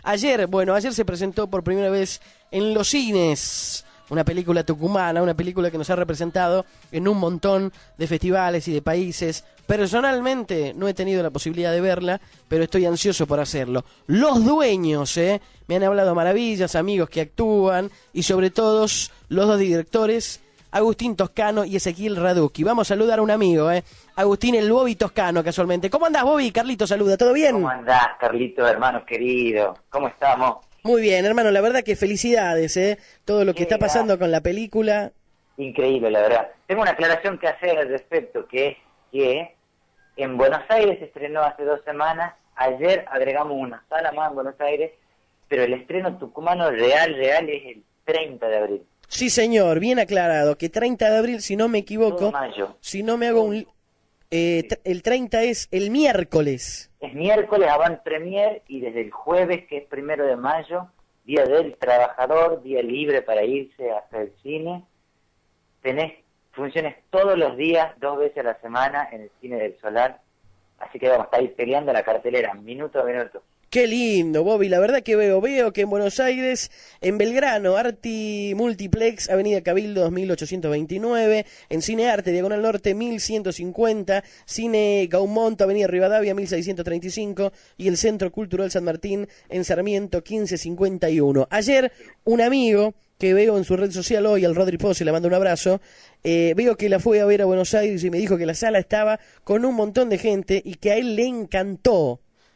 Ayer se presentó por primera vez en los cines una película tucumana, una película que nos ha representado en un montón de festivales y de países. Personalmente no he tenido la posibilidad de verla, pero estoy ansioso por hacerlo. Los dueños, me han hablado maravillas, amigos que actúan y sobre todo los dos directores, Agustín Toscano y Ezequiel Raducki. Vamos a saludar a un amigo, Agustín el Bobby Toscano, casualmente. ¿Cómo andás, Bobby? Carlito saluda, ¿todo bien? ¿Cómo andás, Carlito, hermano querido? ¿Cómo estamos? Muy bien, hermano, la verdad que felicidades, todo lo que está pasando con la película. Increíble, la verdad. Tengo una aclaración que hacer al respecto, que es que en Buenos Aires se estrenó hace 2 semanas, ayer agregamos una sala más en Buenos Aires, pero el estreno tucumano real es el 30 de abril. Sí, señor, bien aclarado, que 30 de abril, si no me equivoco, Todo mayo. Si no me hago un... el 30 es el miércoles. Es miércoles, avant premier, y desde el jueves, que es 1 de mayo, Día del Trabajador, día libre para irse hasta el cine, tenés funciones todos los días, 2 veces a la semana, en el Cine del Solar, así que vamos a estar peleando la cartelera, minuto a minuto. Qué lindo, Bobby, la verdad que veo que en Buenos Aires, en Belgrano, Arti Multiplex, Avenida Cabildo 2829, en Cine Arte, Diagonal Norte 1150, Cine Gaumont, Avenida Rivadavia 1635 y el Centro Cultural San Martín en Sarmiento 1551. Ayer, un amigo que veo en su red social hoy, al Rodri Pose, le mando un abrazo, veo que la fue a ver a Buenos Aires y me dijo que la sala estaba con un montón de gente y que a él le encantó.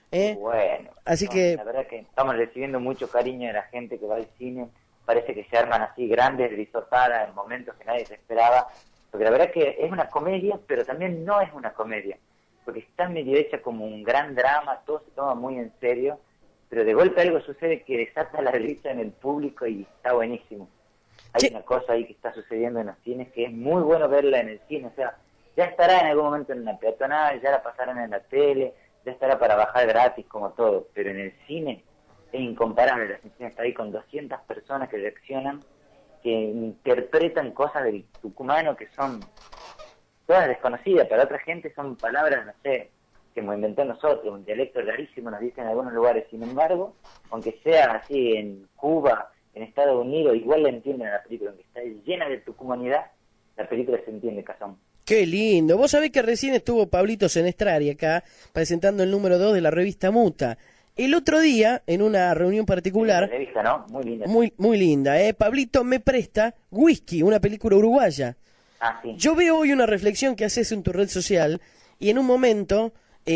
Bueno, así que la verdad que estamos recibiendo mucho cariño de la gente que va al cine, parece que se arman así grandes risotadas en momentos que nadie se esperaba, porque la verdad que es una comedia, pero también no es una comedia, porque está medio hecha como un gran drama, todo se toma muy en serio, pero de golpe algo sucede que desata la risa en el público y está buenísimo. Hay una cosa ahí que está sucediendo en los cines que es muy bueno verla en el cine, o sea, ya estará en algún momento en la peatonal, ya la pasarán en la tele, ya estará para bajar gratis como todo, pero en el cine es incomparable. La sensación está ahí con 200 personas que reaccionan, que interpretan cosas del tucumano que son todas desconocidas, para otra gente son palabras, no sé, que hemos inventado nosotros, un dialecto rarísimo nos dicen en algunos lugares. Sin embargo, aunque sea así en Cuba, en Estados Unidos, igual la entienden a la película, aunque está llena de tucumanidad, la película se entiende, Cazón. Qué lindo. Vos sabés que recién estuvo Pablito Senestrari acá presentando el número 2 de la revista Muta. El otro día, en una reunión particular... La revista, ¿no? Muy linda. Muy linda, Pablito me presta Whisky, una película uruguaya. Ah, sí. Yo veo hoy una reflexión que haces en tu red social y en un momento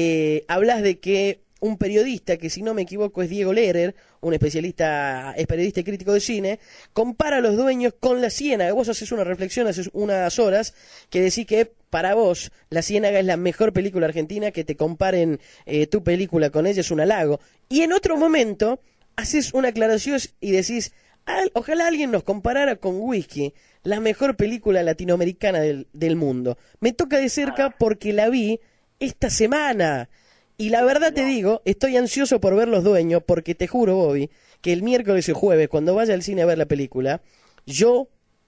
hablas de que un periodista, que si no me equivoco es Diego Lehrer, un especialista, es periodista y crítico de cine, compara a Los Dueños con La Ciénaga. Vos haces una reflexión hace unas horas que decís que para vos La Ciénaga es la mejor película argentina, que te comparen tu película con ella es un halago. Y en otro momento haces una aclaración y decís, ojalá alguien nos comparara con Whisky, la mejor película latinoamericana del mundo. Me toca de cerca porque la vi esta semana. Y la verdad te digo, estoy ansioso por ver Los Dueños, porque te juro, Bobby, que el miércoles y jueves, cuando vaya al cine a ver la película, yo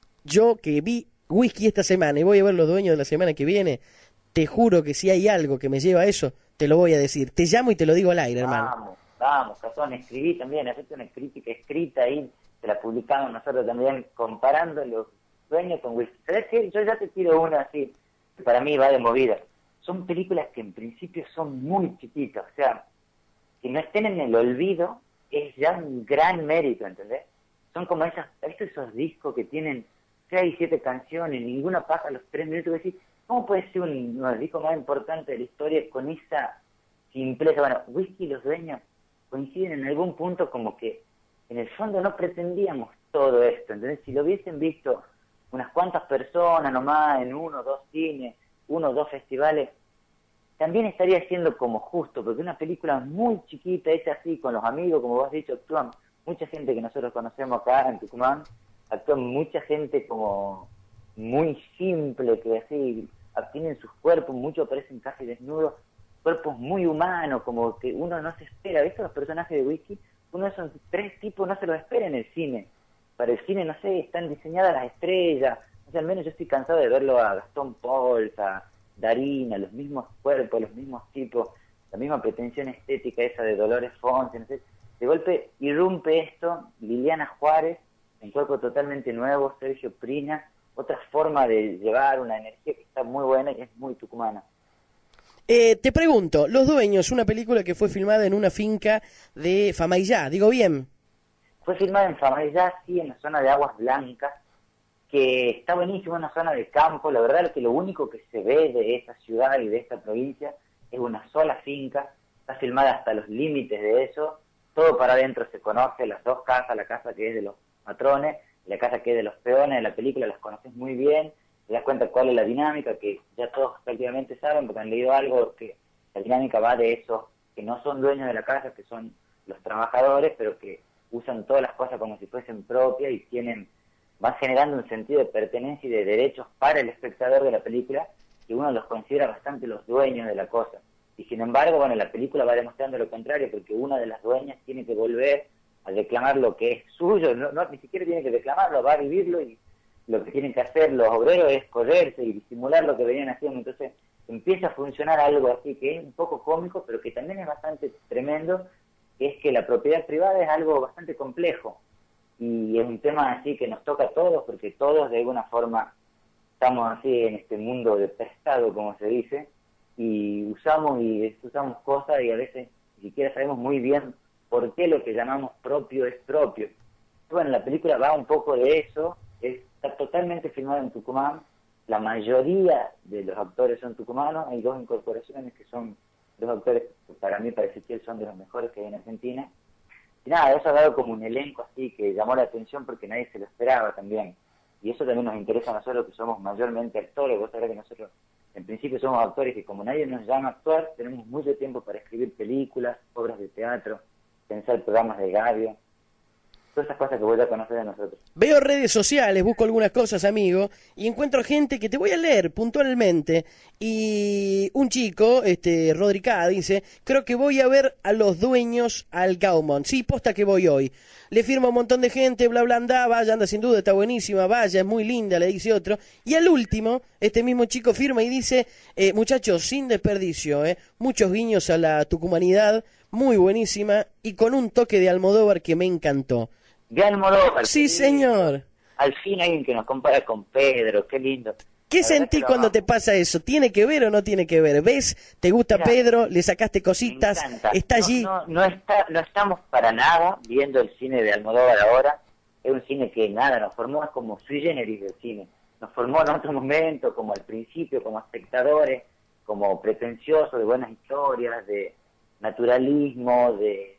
que vi Whisky esta semana y voy a ver Los Dueños de la semana que viene, te juro que si hay algo que me lleva a eso, te lo voy a decir. Te llamo y te lo digo al aire, hermano. Vamos, Cazón, escribí también, hacete una crítica escrita ahí, te la publicamos nosotros también, comparando Los Dueños con Whisky. ¿Sabes qué? Yo ya te tiro una así, que para mí va de movida. Son películas que en principio son muy chiquitas, o sea, que no estén en el olvido es ya un gran mérito, ¿entendés? Son como esos discos que tienen 6, 7 canciones, ninguna pasa los 3 minutos, que decís, ¿cómo puede ser uno de los discos más importantes de la historia con esa simpleza? Bueno, Whisky y Los Dueños coinciden en algún punto como que en el fondo no pretendíamos todo esto, ¿entendés? Si lo hubiesen visto unas cuantas personas nomás en 1 o 2 cines, 1 o 2 festivales, también estaría siendo como justo, porque una película muy chiquita, hecha así, con los amigos, como vos has dicho, actúan mucha gente que nosotros conocemos acá en Tucumán, actúan mucha gente como muy simple, que así tienen sus cuerpos, muchos parecen casi desnudos, cuerpos muy humanos, como que uno no se espera. ¿Viste los personajes de Whisky? Uno de esos 3 tipos no se los espera en el cine. Para el cine, no sé, están diseñadas las estrellas. O sea, al menos yo estoy cansado de verlo a Gastón Pauls, a Darín, a los mismos cuerpos, los mismos tipos, la misma pretensión estética esa de Dolores Fonsi, no sé. de golpe irrumpe esto, Liliana Juárez, un cuerpo totalmente nuevo, Sergio Prina, otra forma de llevar una energía que está muy buena y es muy tucumana. Te pregunto, Los Dueños, una película que fue filmada en una finca de Famaillá, digo bien. Fue filmada en Famaillá, sí, en la zona de Aguas Blancas, que está buenísimo, una zona de campo. La verdad es que lo único que se ve de esta ciudad y de esta provincia es una sola finca, está filmada hasta los límites de eso, todo para adentro se conoce, las dos casas, la casa que es de los matrones y la casa que es de los peones, de la película las conoces muy bien, te das cuenta cuál es la dinámica, que ya todos prácticamente saben porque han leído algo, que la dinámica va de esos que no son dueños de la casa, que son los trabajadores, pero que usan todas las cosas como si fuesen propias y van generando un sentido de pertenencia y de derechos para el espectador de la película, que uno los considera bastante los dueños de la cosa. Y sin embargo, bueno, la película va demostrando lo contrario, porque una de las dueñas tiene que volver a reclamar lo que es suyo, ni siquiera tiene que reclamarlo, va a vivirlo, y lo que tienen que hacer los obreros es correrse y disimular lo que venían haciendo. Entonces empieza a funcionar algo así, que es un poco cómico, pero que también es bastante tremendo, que es que la propiedad privada es algo bastante complejo. Y es un tema así que nos toca a todos, porque todos de alguna forma estamos así en este mundo de prestado, como se dice, y usamos y desusamos cosas y a veces ni siquiera sabemos muy bien por qué lo que llamamos propio es propio. Bueno, la película va un poco de eso, está totalmente filmada en Tucumán, la mayoría de los actores son tucumanos, hay dos incorporaciones que son dos actores que para mí, para Ezequiel, son de los mejores que hay en Argentina. Y nada, eso ha dado como un elenco así que llamó la atención porque nadie se lo esperaba también. Y eso también nos interesa a nosotros, que somos mayormente actores. Vos sabés que nosotros en principio somos actores que como nadie nos llama a actuar, tenemos mucho tiempo para escribir películas, obras de teatro, pensar programas de radio, todas esas cosas que vos ya conocés de nosotros. Veo redes sociales, busco algunas cosas, amigo, y encuentro gente que te voy a leer puntualmente. Y un chico, Rodricá, dice, creo que voy a ver a Los Dueños al Gaumont. Sí, posta que voy hoy. Le firma un montón de gente, bla, bla, anda, vaya, anda sin duda, está buenísima, vaya, es muy linda, le dice otro. Y al último, este mismo chico firma y dice, muchachos, sin desperdicio, muchos guiños a la tucumanidad, muy buenísima, y con un toque de Almodóvar que me encantó. De Almodóvar. Sí, señor. Al fin alguien que nos compara con Pedro, qué lindo. ¿Qué sentís cuando te pasa eso? ¿Tiene que ver o no tiene que ver? ¿Ves? ¿Te gusta Mira, Pedro? ¿Le sacaste cositas? me encanta. ¿Está allí? No estamos para nada viendo el cine de Almodóvar ahora. Es un cine que nada, nos formó como sui generis del cine. Nos formó en otro momento, como al principio, como espectadores, como pretenciosos de buenas historias, de naturalismo, de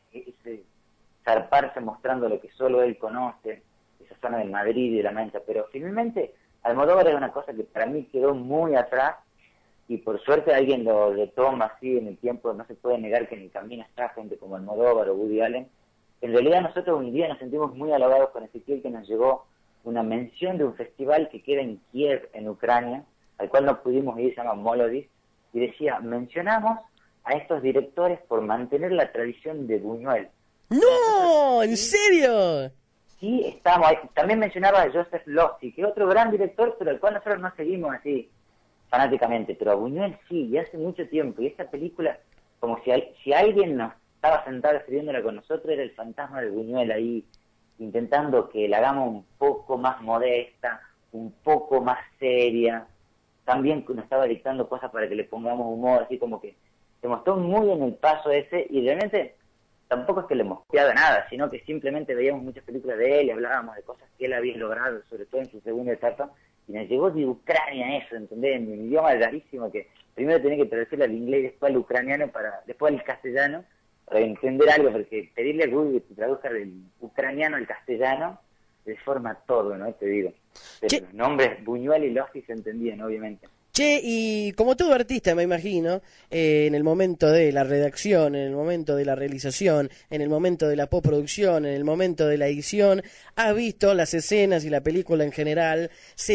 zarparse mostrando lo que solo él conoce, esa zona de Madrid y de La Mancha. Pero finalmente Almodóvar es una cosa que para mí quedó muy atrás, y por suerte alguien lo retoma así en el tiempo. No se puede negar que en el camino está gente como Almodóvar o Woody Allen. En realidad nosotros un día nos sentimos muy halagados con Ezequiel, que nos llegó una mención de un festival que queda en Kiev, en Ucrania, al cual no pudimos ir, se llama Molodis, y decía, mencionamos a estos directores por mantener la tradición de Buñuel. ¡No! ¿En serio? Sí, estamos ahí. También mencionaba a Joseph Losey, que es otro gran director, pero al cual nosotros no seguimos así fanáticamente, pero a Buñuel sí, y hace mucho tiempo. Y esta película, como si alguien nos estaba sentado escribiéndola con nosotros, era el fantasma de Buñuel ahí, intentando que la hagamos un poco más modesta, un poco más seria. También nos estaba dictando cosas para que le pongamos humor, así como que se mostró muy en el paso ese, y realmente tampoco es que le hemos copiado nada, sino que simplemente veíamos muchas películas de él y hablábamos de cosas que él había logrado, sobre todo en su segunda etapa, y nos llegó de Ucrania eso, ¿entendés? En un idioma rarísimo que primero tenía que traducirlo al inglés y después al ucraniano, después al castellano, para entender algo, porque pedirle a Google que te traduzca del ucraniano al castellano deforma todo, ¿no? Te digo. Pero los nombres Buñuel y Losey se entendían, obviamente. Che, y como todo artista, me imagino, en el momento de la redacción, en el momento de la realización, en el momento de la postproducción, en el momento de la edición, has visto las escenas y la película en general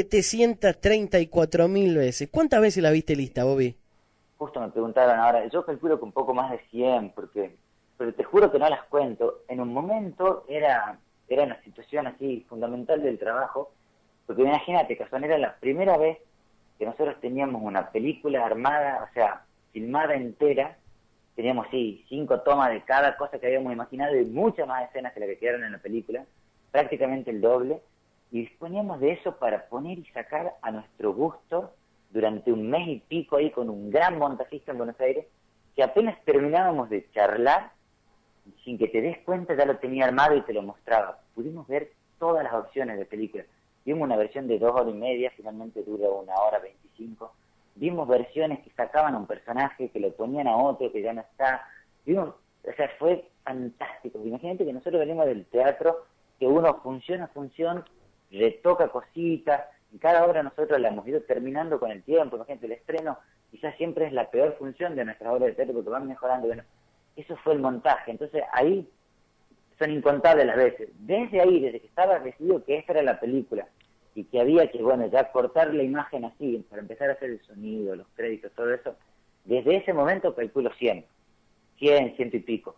734.000 veces. ¿Cuántas veces la viste lista, Bobby? Justo me preguntaron ahora, yo calculo que un poco más de 100, pero te juro que no las cuento. En un momento era una situación así fundamental del trabajo, porque imagínate, Cazón, era la primera vez que nosotros teníamos una película armada, o sea, filmada entera, teníamos, sí, 5 tomas de cada cosa que habíamos imaginado y muchas más escenas que las que quedaron en la película, prácticamente el doble, y disponíamos de eso para poner y sacar a nuestro gusto durante un mes y pico ahí con un gran montajista en Buenos Aires, que apenas terminábamos de charlar, sin que te des cuenta ya lo tenía armado y te lo mostraba. Pudimos ver todas las opciones de película. Vimos una versión de 2 horas y media, finalmente dura 1 hora 25. Vimos versiones que sacaban a un personaje, que lo ponían a otro, que ya no está. Vimos, o sea, fue fantástico. Imagínate que nosotros venimos del teatro, que uno función a función, retoca cositas, y cada obra nosotros la hemos ido terminando con el tiempo. Imagínate, el estreno quizás siempre es la peor función de nuestras obras de teatro porque van mejorando. Bueno, eso fue el montaje. Entonces ahí son incontables las veces. Desde ahí, desde que estaba decidido que esta era la película y que había que, bueno, ya cortar la imagen así para empezar a hacer el sonido, los créditos, todo eso, desde ese momento calculo 100, 100 y pico.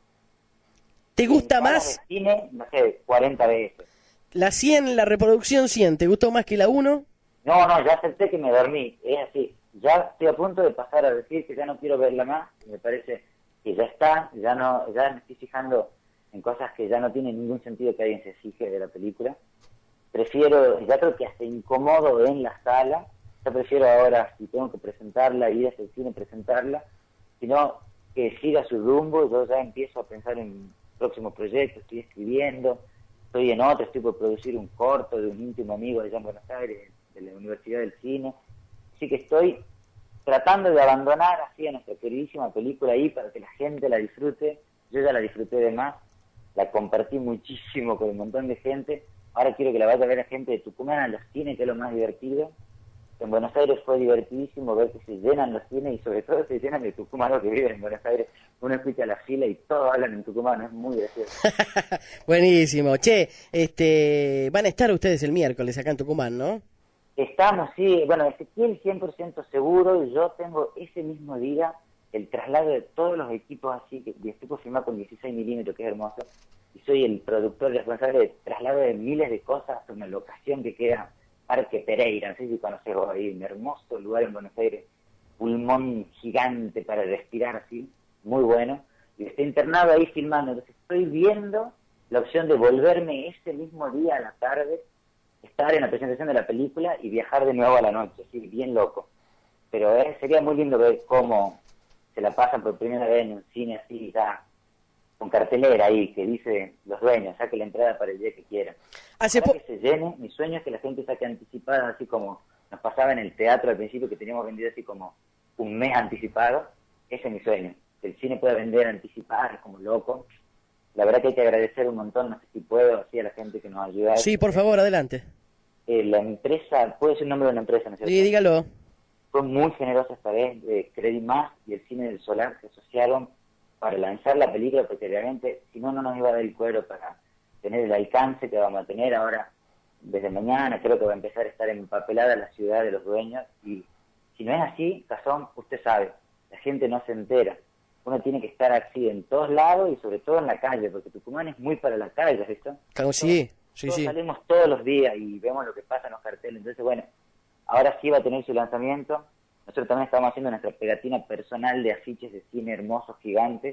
¿Te gusta en salas más de cine, no sé, 40 veces. la 100, la reproducción 100? ¿Te gustó más que la 1? No, ya acepté que me dormí, es así. Ya estoy a punto de pasar a decir que ya no quiero verla más, me parece que ya está, ya me estoy fijando en cosas que ya no tienen ningún sentido que alguien se fije de la película. Prefiero, ya creo que hasta incomodo en la sala, ya prefiero ahora, si tengo que presentarla, ir hasta el cine, presentarla, sino que siga su rumbo. Yo ya empiezo a pensar en próximos proyectos, estoy escribiendo, estoy en otro, estoy por producir un corto de un íntimo amigo allá en Buenos Aires, de la Universidad del Cine, así que estoy tratando de abandonar así a nuestra queridísima película ahí para que la gente la disfrute. Yo ya la disfruté de más, la compartí muchísimo con un montón de gente. Ahora quiero que la vaya a ver a gente de Tucumán a los cines, que es lo más divertido. En Buenos Aires fue divertidísimo ver que se llenan los cines y sobre todo se llenan de tucumanos que viven en Buenos Aires. Uno escucha la fila y todos hablan en tucumano, es muy gracioso. Buenísimo. Che, van a estar ustedes el miércoles acá en Tucumán, ¿no? Estamos, sí, bueno, Ezequiel 100% seguro, y yo tengo ese mismo día el traslado de todos los equipos así, que estoy por filmar con 16 milímetros, que es hermoso, y soy el productor responsable de traslado de miles de cosas a una locación que queda Parque Pereira, no sé si conoces vos ahí, un hermoso lugar en Buenos Aires, pulmón gigante para respirar así, muy bueno, y estoy internado ahí filmando, entonces estoy viendo la opción de volverme ese mismo día a la tarde, estar en la presentación de la película y viajar de nuevo a la noche, sí, bien loco. Pero sería muy lindo ver cómo se la pasan por primera vez en un cine así, ya, con cartelera ahí, que dice los dueños, saque la entrada para el día que quieran. Para que se llene, mi sueño es que la gente saque anticipada, así como nos pasaba en el teatro al principio, que teníamos vendido así como un mes anticipado. Ese es mi sueño, que el cine pueda vender anticipadas como loco. La verdad que hay que agradecer un montón, no sé si puedo, así a la gente que nos ayuda. Sí, por favor, adelante. La empresa, puede ser el nombre de una empresa, ¿no es cierto? Sí, dígalo. Fue muy generosa esta vez, de Credimás y el Cine del Solar se asociaron para lanzar la película, porque realmente, si no, no nos iba a dar el cuero para tener el alcance que vamos a tener ahora. Desde mañana creo que va a empezar a estar empapelada la ciudad de los dueños, y si no es así, Cazón, usted sabe, la gente no se entera. Uno tiene que estar así en todos lados y sobre todo en la calle, porque Tucumán es muy para la calle, ¿visto? Claro, sí, Todos salimos todos los días y vemos lo que pasa en los carteles. Entonces, bueno, ahora sí va a tener su lanzamiento. Nosotros también estamos haciendo nuestra pegatina personal de afiches de cine hermosos, gigantes,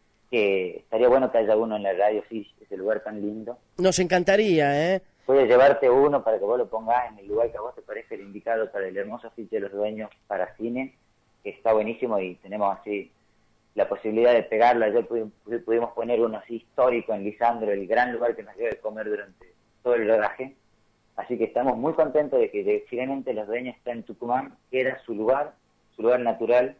que estaría bueno que haya uno en la radio, sí, ese lugar tan lindo. Nos encantaría, ¿eh? Puedes llevarte uno para que vos lo pongas en el lugar que a vos te parece el indicado para el hermoso afiche de los dueños para cine, que está buenísimo, y tenemos así la posibilidad de pegarlo. Ayer pudimos poner uno así histórico en Lisandro, el gran lugar que nos dio de comer durante todo el rodaje. Así que estamos muy contentos de que finalmente los dueños están en Tucumán, que era su lugar natural.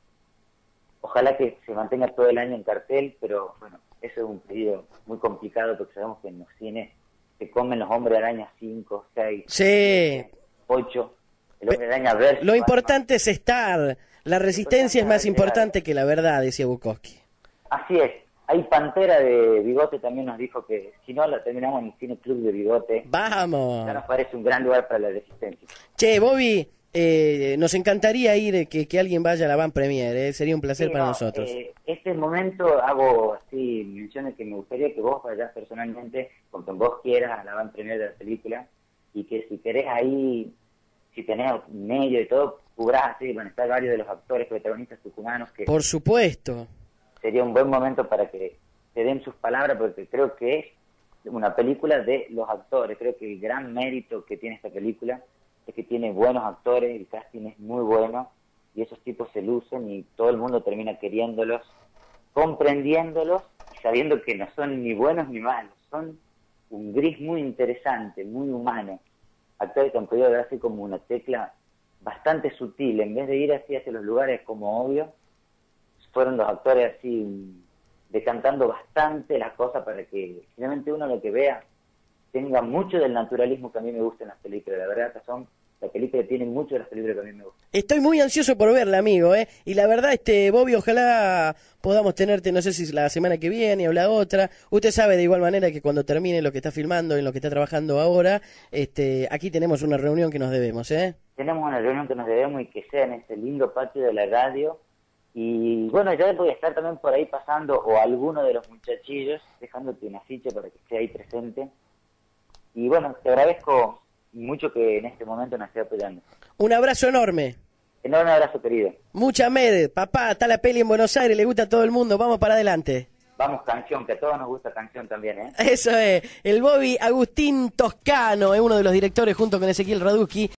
Ojalá que se mantenga todo el año en cartel, pero bueno, eso es un pedido muy complicado porque sabemos que en los cines se comen los hombres araña 5, 6, Sí. 8, el hombre araña versus. Lo importante es estar. La resistencia es más importante que la verdad, decía Bukowski. Así es. Hay Pantera de Bigote también nos dijo que si no la terminamos en el Cine Club de Bigote. ¡Vamos! Ya nos parece un gran lugar para la resistencia. Che, Bobby, nos encantaría ir, que alguien vaya a la Van Premier, sería un placer para nosotros. Este momento hago así menciones que me gustaría que vos vayas personalmente, con quien vos quieras, a la Van Premier de la película, y que si querés ahí, si tenés medio y todo, cubrás así, bueno, están varios de los actores protagonistas tucumanos que... Por supuesto. sería un buen momento para que se den sus palabras, porque creo que es una película de los actores. Creo que el gran mérito que tiene esta película es que tiene buenos actores, el casting es muy bueno, y esos tipos se lucen y todo el mundo termina queriéndolos, comprendiéndolos y sabiendo que no son ni buenos ni malos, son un gris muy interesante, muy humano. Actores que han podido dar así como una tecla bastante sutil, en vez de ir así hacia los lugares como obvio, fueron los actores así decantando bastante las cosas para que finalmente uno lo que vea tenga mucho del naturalismo que a mí me gusta en las películas. La verdad que la película tiene mucho de las películas que a mí me gustan. Estoy muy ansioso por verla, amigo, ¿eh? Y la verdad, Bobby, ojalá podamos tenerte, no sé si la semana que viene o la otra. Usted sabe de igual manera que cuando termine lo que está filmando y lo que está trabajando ahora, aquí tenemos una reunión que nos debemos, ¿eh? Tenemos una reunión que nos debemos y que sea en este lindo patio de la radio. Y bueno, yo voy a estar también por ahí pasando, o alguno de los muchachillos, dejándote una ficha para que esté ahí presente. Y bueno, te agradezco mucho que en este momento nos esté apoyando. Un abrazo enorme. Enorme abrazo, querido. Mucha med, papá, está la peli en Buenos Aires, le gusta a todo el mundo, vamos para adelante. Vamos, canción, que a todos nos gusta canción también, ¿eh? Eso es, el Bobby Agustín Toscano es uno de los directores junto con Ezequiel Radusky.